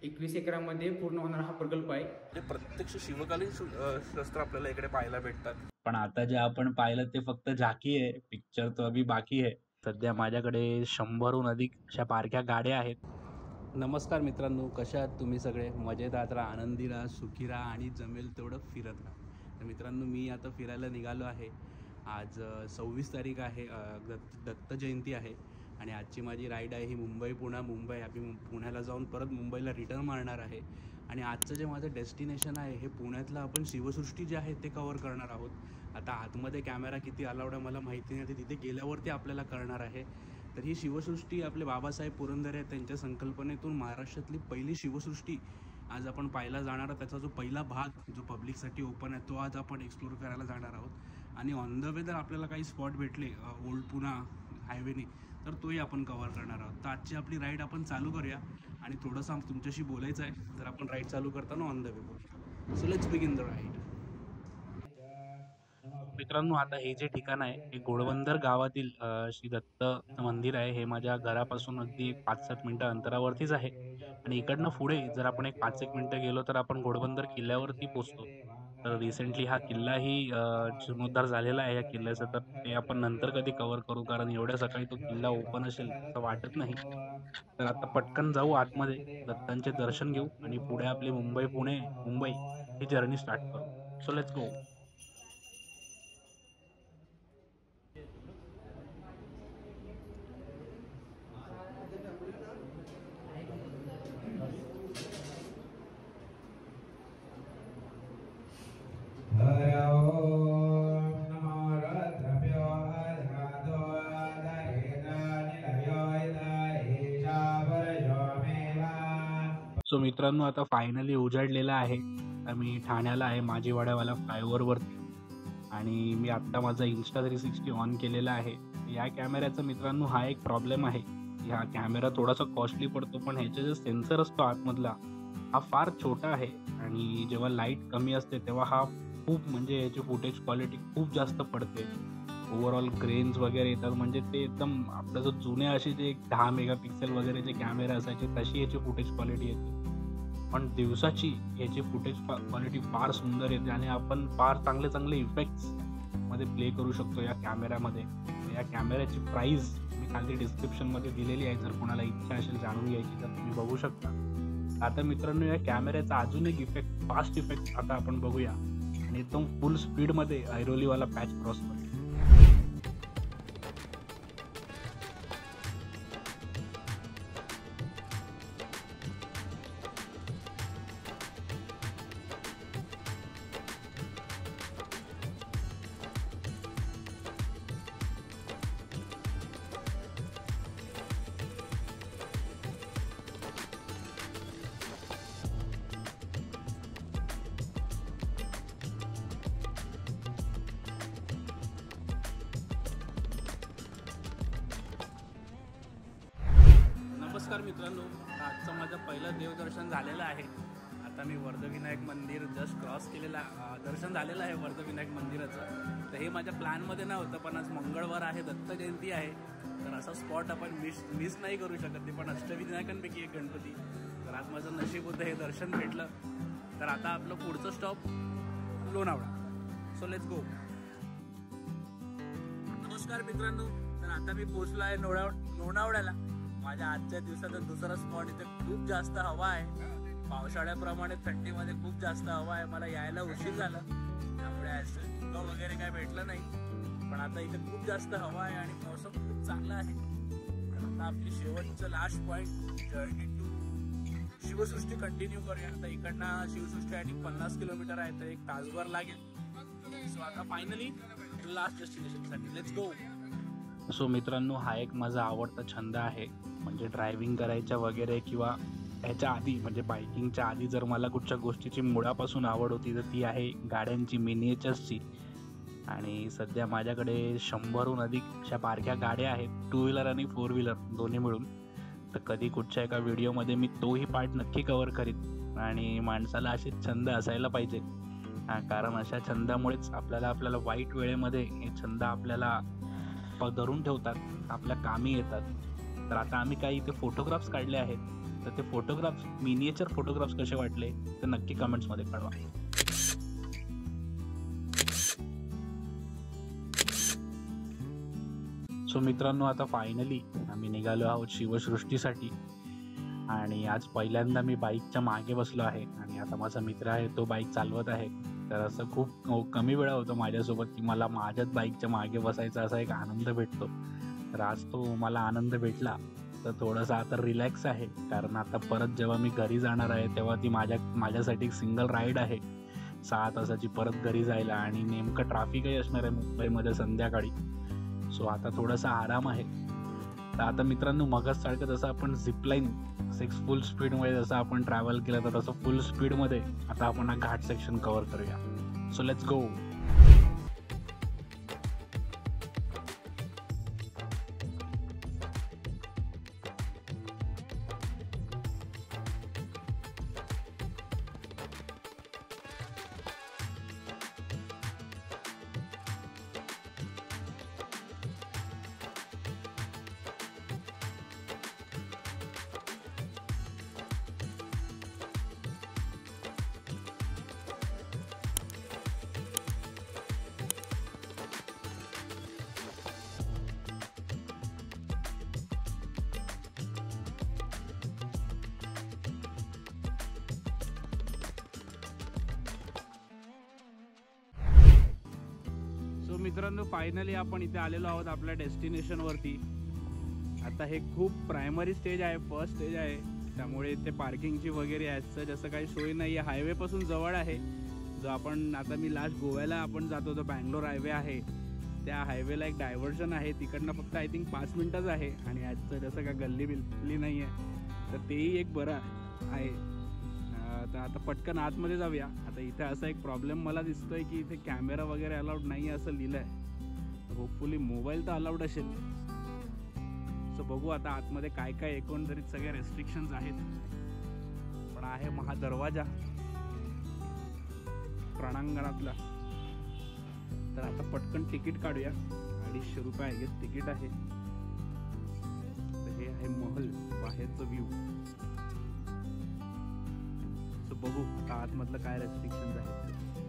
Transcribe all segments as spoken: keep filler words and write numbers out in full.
एकवीस एकरामध्ये पूर्ण होणारा हा प्रकल्प आहे. ते प्रत्यक्ष शिवकालीन शस्त्र आपल्याला इकडे पाहायला भेटतात. पण आता जे आपण पाहिलं ते फक्त झाकी आहे, पिक्चर तो अभी बाकी आहे. सध्या माझ्याकडे शंभरहून अधिक अशा बारक्या गाड्या आहेत. नमस्कार मित्रांनो, कशा आहात तुम्ही सगळे? मजेत आहात, राहा, आनंदी राहा, सुखी राहा आणि जमेल तेवढं फिरत राहा. तर मित्रांनो, मी आता फिरायला निघालो आहे. आज सव्वीस तारीख आहे, दत्त दत्त जयंती आहे आणि आजची माझी राईड आहे ही मुंबई पुणा मुंबई. आम्ही पुण्याला जाऊन परत मुंबईला रिटर्न मारणार आहे आणि आजचं जे माझं डेस्टिनेशन आहे हे पुण्यातलं आपण शिवसृष्टी जे आहे ते कवर करणार आहोत. आता आतमध्ये कॅमेरा किती अलाउड आहे मला माहिती नाही, ते तिथे गेल्यावरती आपल्याला कळणार आहे. तर ही शिवसृष्टी आपले बाबासाहेब पुरंदरे आहेत, त्यांच्या संकल्पनेतून महाराष्ट्रातली पहिली शिवसृष्टी आज आपण पाहायला जाणार आहोत. त्याचा जो पहिला भाग जो पब्लिकसाठी ओपन आहे तो आज आपण एक्सप्लोर करायला जाणार आहोत. आणि ऑन द वे जर आपल्याला काही स्पॉट भेटले ओल्ड पुणा हायवेने तर तोही आपण कव्हर करणार आहोत. तर आजची आपली राईड आपण चालू करूया आणि थोडंसं तुमच्याशी बोलायचं आहे, तर आपण राईड चालू करताना ऑन द वे बोलूया. So let's begin the ride. मित्रांनो, आता हे जे ठिकाण आहे हे घोडबंदर गावातील श्री दत्त मंदिर आहे. हे माझ्या घरापासून अगदी पाच सात मिनिटं अंतरावरतीच आहे आणि इकडनं पुढे जर आपण एक पाच एक मिनिटं गेलो तर आपण घोडबंदर किल्ल्यावरती पोचतो. तर रिसेंटली हा किल्लाही जीर्णोद्धार झालेला आहे या किल्ल्याचा, तर ते आपण नंतर कधी कव्हर करू, कारण एवढ्या सकाळी तो किल्ला ओपन असेल असं वाटत नाही. तर आता पटकन जाऊ आतमध्ये, दत्तांचे दर्शन घेऊ आणि पुढे आपली मुंबई पुणे मुंबई ही जर्नी स्टार्ट करू. So let's go. सो मित्रांनो, आता फायनली उजाडलेला आहे. मी ठाण्याला आहे, माझीवाड्यावाला फ्लायओव्हरवरती, आणि मी आत्ता माझा इन्स्टा थ्री सिक्स्टी ऑन केलेला आहे. या कॅमेऱ्याचा मित्रांनो हा एक प्रॉब्लेम आहे. हा कॅमेरा थोडासा कॉस्टली पडतो, पण ह्याचा जो सेन्सर असतो आतमधला हा फार छोटा आहे आणि जेव्हा लाईट कमी असते तेव्हा हा खूप म्हणजे याची फुटेज क्वालिटी खूप जास्त पडते. ओव्हरऑल ग्रेन्स वगैरे येतात, म्हणजे ते एकदम आपलं जो जुने असे जे दहा मेगापिक्सेल वगैरे जे कॅमेरे असायचे तशी याची फुटेज क्वालिटी येते. पण दिवसाची याची फुटेज क्वालिटी फार सुंदर येते आणि आपण फार चांगले चांगले इफेक्ट्स मध्ये प्ले करू शकतो या कॅमेऱ्यामध्ये. या कॅमेऱ्याची प्राईस मी खाली डिस्क्रिप्शनमध्ये दिलेली आहे, जर कोणाला इच्छा असेल जाणून घ्यायची तर तुम्ही बघू शकता. आता मित्रांनो, या कॅमेऱ्याचा अजून एक इफेक्ट, फास्ट इफेक्ट आता आपण बघूया आणि एकदम फुल स्पीडमध्ये ऐरोलीवाला पॅच क्रॉस मध्ये. नमस्कार मित्रांनो, आजचं माझं पहिलं देवदर्शन झालेलं आहे. आता मी वर्धविनायक मंदिर जस्ट क्रॉस केलेला दर्शन झालेलं आहे वर्धविनायक मंदिराचं. तर हे माझ्या प्लॅनमध्ये नव्हतं, पण आज मंगळवार आहे, दत्त जयंती आहे, तर असा स्पॉट आपण मिस मिस नाही करू शकत. ते पण अष्टविनायकांपैकी एक गणपती. तर आज माझं नशीब होतं, हे दर्शन भेटलं. तर आता आपलं पुढचं stop Lonavala. So let's go. नमस्कार मित्रांनो, तर आता मी पोचलो आहे लोणा लोणावळ्याला. माझ्या आजच्या दिवसाचा दुसरा स्पॉट. इथे खूप जास्त हवा आहे, पावसाळ्याप्रमाणे थंडीमध्ये खूप जास्त हवा आहे. मला यायला उशीर झाला त्यामुळे ॲक्सिडेंट वगैरे काय भेटलं नाही, पण आता इथे खूप जास्त हवा आहे आणि मौसम खूप चांगला आहे. तर आता आपली शेवटचं last point journey to Shivsrushti continue करूया. आता इकडनं शिवसृष्टी आणि पन्नास किलोमीटर आहे, तर एक तासभर लागेल. सो आता फायनली लास्ट डेस्टिनेशनसाठी लेट्स गो. सो मित्रांनो, हा एक माझा आवडता छंद आहे, म्हणजे ड्रायव्हिंग करायच्या वगैरे किंवा ह्याच्या आधी म्हणजे बायकिंगच्या आधी जर मला कुठच्या गोष्टीची मुळापासून आवड होती तर ती आहे गाड्यांची, मिनिएचर्सची. आणि सध्या माझ्याकडे शंभरहून अधिक अशा बारक्या गाड्या आहेत, टू व्हीलर आणि फोर व्हीलर दोन्ही मिळून. तर कधी कुठच्या एका व्हिडिओमध्ये मी तोही पार्ट नक्की कव्हर करीन. आणि माणसाला असे छंद असायला पाहिजे, कारण अशा छंदामुळेच आपल्याला आपल्याला वाईट वेळेमध्ये हे छंद आपल्याला धरून ठेवतात, आपल्या कामी येतात. तर तर आता आम्ही काही इथे फोटोग्राफ्स काढले आहेत, तर ते फोटोग्राफ्स मिनिएचर फोटोग्राफ्स कसे वाटले ते नक्की कमेंट्समध्ये कळवा. सो मित्रांनो, आता फायनली आम्ही निघालो आहोत शिवसृष्टीसाठी. आणि आज पहिल्यांदा मी बाईकच्या मागे बसलो आहे आणि आता माझा मित्र आहे तो बाईक चालवत आहे. तर असं खूप कमी वेळा होतं माझ्यासोबत की मला माझ्याच बाईकच्या मागे बसायचा असा एक आनंद भेटतो. तर आज तो मला आनंद भेटला. तर थोडंसं आता रिलॅक्स आहे, कारण आता परत जेव्हा मी घरी जाणार आहे तेव्हा ती माझ्या माझ्यासाठी एक सिंगल राईड आहे सहा तासाची परत घरी जायला. आणि नेमकं ट्रॅफिकही असणार आहे मुंबईमध्ये संध्याकाळी. सो आता थोडासा आराम आहे. तर आता मित्रांनो, मगच सारखं जसं आपण झिपलाईन सिक्स फुल स्पीडमध्ये जसं आपण ट्रॅव्हल केलं तर तसं फुल स्पीडमध्ये आता आपण हा घाट सेक्शन कव्हर करूया. So let's go. मित्रांनो, फायनली आपण इथे आलेलो आहोत आपल्या डेस्टिनेशनवरती. आता हे खूप प्रायमरी स्टेज आहे, फर्स्ट स्टेज आहे, त्यामुळे इथे पार्किंगची वगैरे याचं जसं काही सोय नाही आहे. हायवेपासून जवळ आहे, जो आपण आता मी लास्ट गोव्याला आपण जातो तो बँगलोर हायवे आहे, त्या हायवेला एक डायव्हर्जन आहे, तिकडनं फक्त आय थिंक पाच मिनटंच आहे. आणि आजचं जसं का गल्ली बिल्ली नाही आहे, तर तेही एक बरं आहे. तर आता पटकन आतमध्ये जाऊया. आता इथे असा एक प्रॉब्लेम मला दिसतोय की इथे कॅमेरा वगैरे अलाउड नाही आहे असं लिहिलं आहे. होपफुली मोबाईल तर अलाउड असेल. सो बघू आता आतमध्ये काय काय एकंदरीत सगळे रेस्ट्रिक्शन्स आहेत. पण आहे महादरवाजा प्रणांगणातला. तर आता पटकन तिकीट काढूया. अडीचशे रुपये आहे तिकीट आहे. तर हे आहे महल, बाहेरचं व्ह्यू. बघू आता आतमधलं काय रेस्ट्रिक्शन्स आहेत.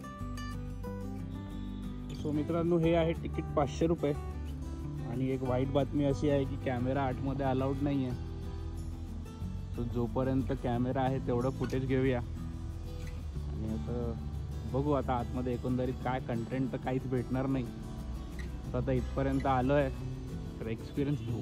सो मित्रांनो, हे आहे तिकीट पाचशे रुपये. आणि एक वाईट बातमी अशी आहे की कॅमेरा आतमध्ये अलाउड नाही आहे. सो जोपर्यंत कॅमेरा आहे तेवढं फुटेज घेऊया. आणि आता बघू आता आतमध्ये एकंदरीत काय कंटेंट तर काहीच भेटणार नाही. तर आता इथपर्यंत आलो आहे तर एक्सपिरियन्स घेऊ.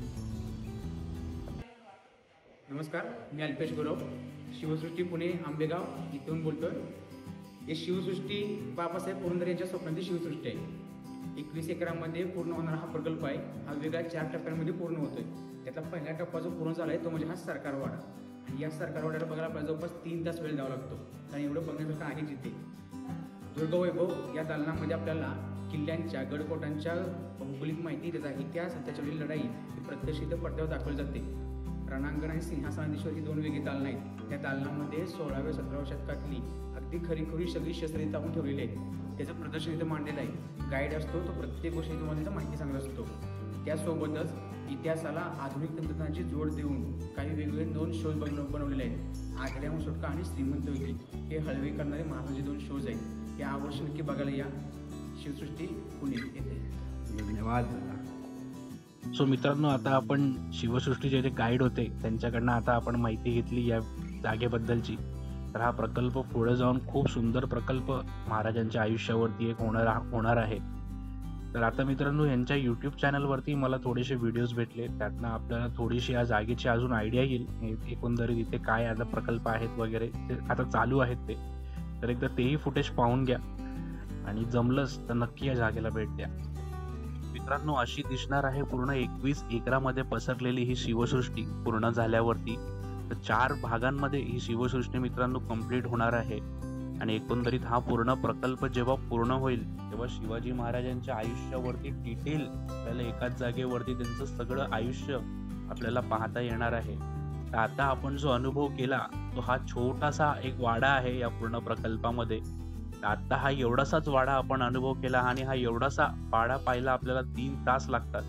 नमस्कार, मी अल्पेश गुरव, शिवसृष्टी पुणे आंबेगाव इथून बोलतोय. हे शिवसृष्टी बाबासाहेब पुरंदरे यांच्या स्वप्नाची शिवसृष्टी आहे. एकवीस एकरामध्ये पूर्ण होणारा हा प्रकल्प आहे. हा वेगळा चार टप्प्यांमध्ये पूर्ण होतोय. त्यातला पहिला टप्पा जो पूर्ण झाला आहे तो म्हणजे हा सरकारवाडा. आणि या सरकारवाड्याला बघायला आपल्याला जवळपास तीन तास वेळ द्यावा लागतो, कारण एवढं बघण्यासारखं आहे तिथे. दुर्गवैभव या दालनामध्ये आपल्याला किल्ल्यांच्या, गडकोटांच्या भौगोलिक माहिती, त्याचा इतिहास, त्याच्यावरील लढाई प्रत्यक्ष इथं पडद्यावर दाखवली जाते. रणांगण आणि सिंहासनाधीश्वर ही दोन वेगळी दालनं आहेत. त्या दालनामध्ये सोळाव्या सतराव्या शतकातली अगदी खरीखुरी सगळी शस्त्रे इथं आपण ठेवलेली आहेत. त्याचं प्रदर्शन इथं मांडलेलं आहे. गाईड असतो, तो प्रत्येक गोष्टी तुम्हाला इथं माहिती सांगत असतो. त्यासोबतच इतिहासाला आधुनिक तंत्रज्ञानाची जोड देऊन काही वेगवेगळे दोन शोज बन बनवलेले आहेत. आग्र्याहून सुटका आणि श्रीमंत व्यक्ती हे हळवे करणारे महाराजांचे दोन शोज आहेत. यावर्षी नक्की बघायला या शिवसृष्टी पुणे येथे. धन्यवाद. सो मित्रांनो, आता आपण शिवसृष्टीचे जे गाईड होते त्यांच्याकडनं आता आपण माहिती घेतली या जागेबद्दलची. तर हा प्रकल्प पुढे जाऊन खूप सुंदर प्रकल्प महाराजांच्या आयुष्यावरती एक होणार होणार आहे. तर आता मित्रांनो, यांच्या यूट्यूब चॅनलवरती मला थोडेसे व्हिडिओज भेटले, त्यातनं आपल्याला थोडीशी या जागेची अजून आयडिया येईल. एकंदरीत इथे काय आता प्रकल्प आहेत वगैरे ते आता चालू आहेत ते. तर एकदा तेही फुटेज पाहून घ्या आणि जमलंच तर नक्की या जागेला भेट द्या. मित्रांनो, अशी दिसणार आहे पूर्ण एकवीस एकरामध्ये पसरलेली ही शिवसृष्टी पूर्ण झाल्यावरती. तर चार भागांमध्ये ही शिवसृष्टी मित्रांनो कंप्लीट होणार आहे. आणि एकंदरीत हा पूर्ण प्रकल्प जेव्हा पूर्ण होईल तेव्हा शिवाजी महाराजांच्या आयुष्यावरती डिटेल आपल्याला एकाच जागेवरती त्यांचं सगळं आयुष्य आपल्याला पाहता येणार आहे. तर आता आपण जो अनुभव केला तो हा छोटासा एक वाडा आहे या पूर्ण प्रकल्पामध्ये. आता हा एवढासाच वाडा आपण अनुभव केला आणि हा एवढासा वाडा पाहायला आपल्याला तीन तास लागतात.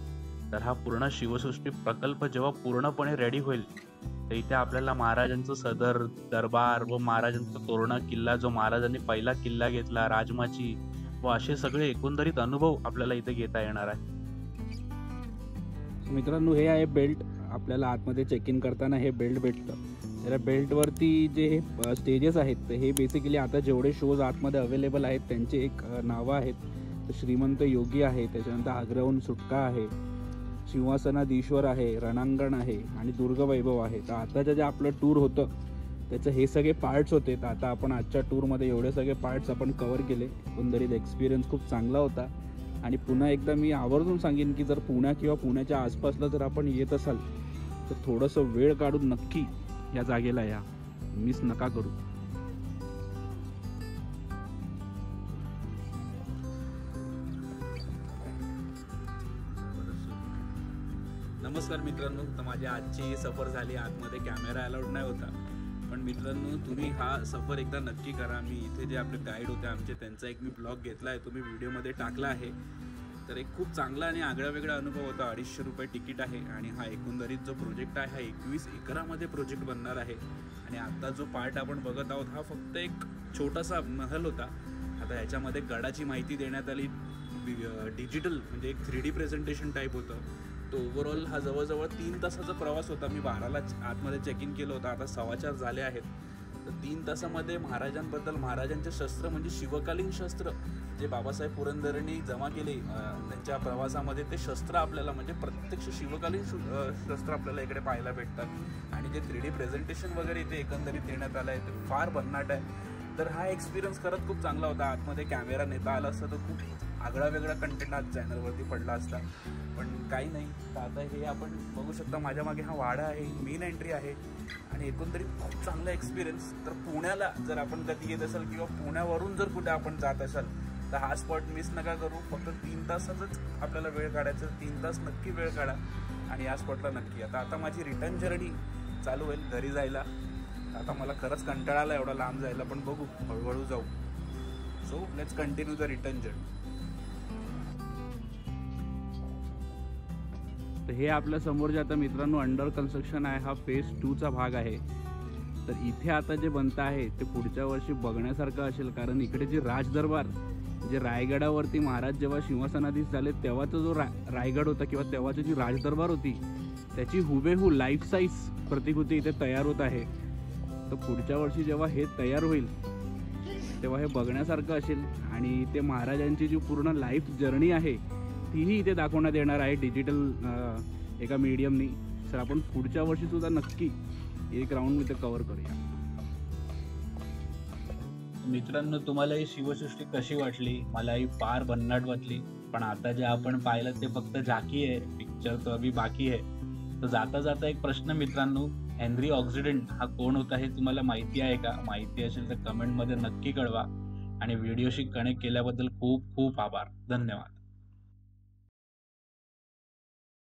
तर हा पूर्ण शिवसृष्टी प्रकल्प जेव्हा पूर्णपणे रेडी होईल तर इथे आपल्याला महाराजांचं सदर दरबार व महाराजांचा तोरणा किल्ला, जो महाराजांनी पहिला किल्ला घेतला, राजमाची व असे सगळे एकंदरीत अनुभव आपल्याला इथे घेता येणार आहे. मित्रांनो, हे आहे बेल्ट. आपल्याला आतमध्ये चेक इन करताना हे बेल्ट भेटतं. त्या बेल्टवरती जे स्टेजेस आहेत तर हे बेसिकली आता जेवढे शोज आतमध्ये अवेलेबल आहेत त्यांचे एक नावं आहेत. तर श्रीमंत योगी आहे, त्याच्यानंतर आग्र्याहून सुटका आहे, सिंहासनाधीश्वर आहे, रणांगण आहे आणि दुर्गवैभव आहे. तर आताचं जे आपलं टूर होतं त्याचं हे सगळे पार्ट्स होते. तर आता आपण आजच्या टूरमध्ये एवढे सगळे पार्ट्स आपण कवर केले. एकंदरीत एक्सपिरियन्स खूप चांगला होता. आणि पुन्हा एकदा मी आवर्जून सांगेन की जर पुण्या किंवा पुण्याच्या आसपासला जर आपण येत असाल तर थोडंसं वेळ काढून नक्की या जागेला या, मिस नका करू. नमस्कार मित्रांनो, तर माझी आजची सफर झाली. आतमध्ये कॅमेरा अलाउड नाही होता, पण मित्रांनो तुम्ही हा सफर एकदा नक्की करा. मी इथे जे आपले गाईड होते आमचे त्यांचा एक मी ब्लॉग घेतला आहे, तुम्ही व्हिडिओमध्ये टाकला आहे. तर एक खूप चांगला आणि आगळा वेगळा अनुभव होता. अडीचशे रुपये तिकीट आहे आणि हा एकंदरीत जो प्रोजेक्ट आहे हा एकवीस एकरामध्ये प्रोजेक्ट बनणार आहे. आणि आता जो पार्ट आपण बघत आहोत हा फक्त एक छोटासा महल होता. आता ह्याच्यामध्ये गडाची माहिती देण्यात आली, डिजिटल म्हणजे एक थ्री डी प्रेझेंटेशन टाईप होतं. तो ओव्हरऑल हा जवळजवळ तीन तासाचा प्रवास होता. मी बाराला आतमध्ये चेक इन केलं होतं, आता सव्वाचार झाले आहेत. तर तीन तासामध्ये महाराजांबद्दल, महाराजांचे शस्त्र म्हणजे शिवकालीन शस्त्र जे बाबासाहेब पुरंदरेंनी जमा केले त्यांच्या प्रवासामध्ये, ते शस्त्र आपल्याला म्हणजे प्रत्यक्ष शिवकालीन शस्त्र आपल्याला इकडे पाहायला भेटतात. आणि जे थ्री डी प्रेझेंटेशन वगैरे इथे एकंदरीत देण्यात आलं आहे ते फार भन्नाट आहे. तर हा एक्सपिरियन्स खरंच खूप चांगला होता. आतमध्ये कॅमेरा नेता आला असता तर खूप आगळा वेगळा कंटेंट आज चॅनलवरती पडला असता, पण काही नाही. तर आता हे आपण बघू शकता, माझ्या मागे हा वाडा आहे, मेन एंट्री आहे. आणि एकंदरीत खूप चांगला एक्सपिरियन्स. तर पुण्याला जर आपण कधी येत असाल किंवा पुण्यावरून जर कुठे आपण जात असाल तर हा स्पॉट मिस नका करू. फक्त तीन तासाचाच आपल्याला वेळ काढायचा, तीन तास नक्की वेळ काढा आणि या स्पॉटला नक्की. आता आता माझी रिटर्न जर्नी चालू होईल घरी जायला. आता मला खरंच कंटाळा आला एवढा लांब जायला, पण बघू हळूहळू जाऊ. So let's continue the return journey. तर हे आपल्या समोर जे आता मित्रांनो अंडर कन्स्ट्रक्शन आहे हा फेज टूचा भाग आहे. तर इथे आता जे बनतं आहे ते पुढच्या वर्षी बघण्यासारखं असेल, कारण इकडे जे राजदरबार जे रायगडावरती महाराज जेव्हा सिंहासनाधीश झाले तेव्हाचा जो रा रायगड होता किंवा तेव्हाची जी राजदरबार होती त्याची हुबेहू लाईफ साईज प्रतिकृती इथे तयार होत आहे. तर पुढच्या वर्षी जेव्हा हे तयार होईल तेव्हा हे बघण्यासारखं असेल. आणि ते महाराजांची जी पूर्ण लाईफ जर्नी आहे तीही इथे दाखवण्यात येणार आहे डिजिटल एका मीडियमनी. तर आपण पुढच्या वर्षीसुद्धा नक्की एक राऊंड इथे कव्हर करूया. मित्रांनो, तुम्हाला ही शिवसृष्टी कशी वाटली? मलाही फार भन्नाट वाटली. पण आता जे आपण पाहिलं ते फक्त झाकी आहे, पिक्चर तो अभी बाकी आहे. तर जाता जाता एक प्रश्न मित्रांनो, हेनरी ऑक्सिडेंट हा कोण होता हे तुम्हाला माहिती आहे का? माहिती असेल तर कमेंटमध्ये नक्की कळवा. आणि व्हिडिओशी कनेक्ट केल्याबद्दल खूप खूप आभार. धन्यवाद.